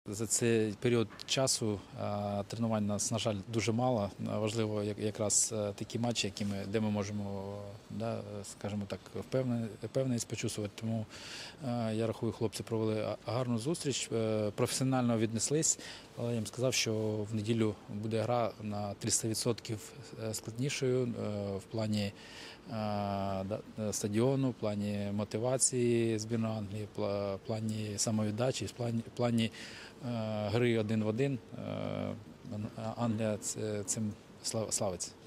За цей період часу тренувань у нас, на жаль, дуже мало. Важливо якраз такі матчі, де ми можемо, скажімо так, впевненість почувствувати. Тому я рахую, хлопці провели гарну зустріч, професіонально віднеслись, але я їм сказав, що в неділю буде гра на 300% складнішою в плані стадіону, в плані мотивації збірної Англії, в плані самовіддачі, в плані гри один в один. Англія цим славиться.